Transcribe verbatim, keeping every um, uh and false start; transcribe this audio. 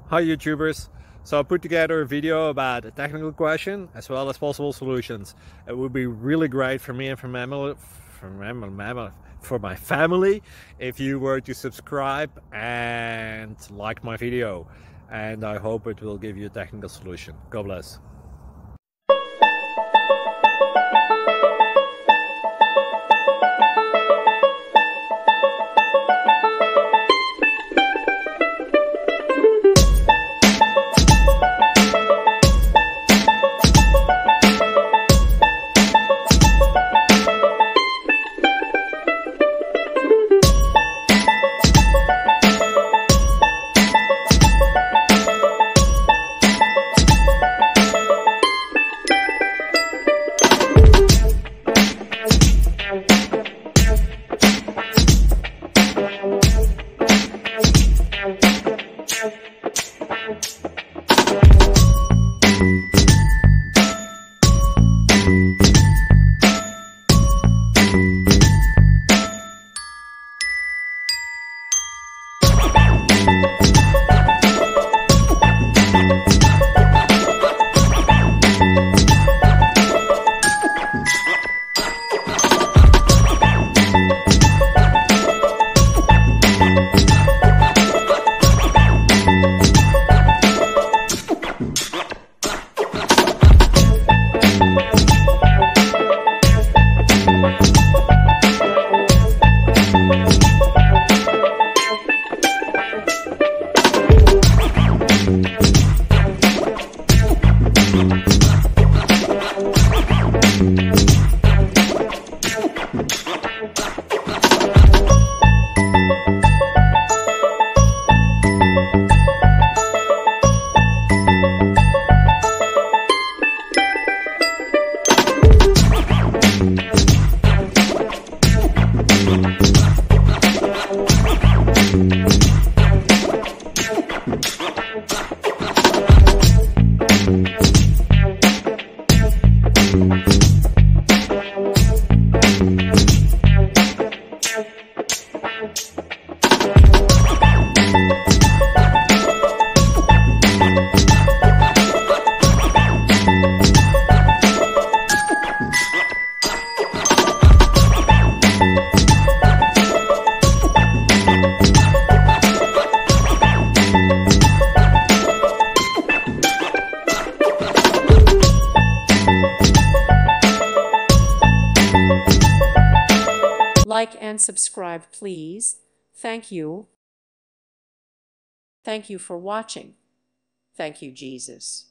Hi YouTubers. So I put together a video about a technical question as well as possible solutions. It would be really great for me and for my for, for my family if you were to subscribe and like my video, and I hope it will give you a technical solution. God bless. Like and subscribe, please. Thank you. Thank you for watching. Thank you, Jesus.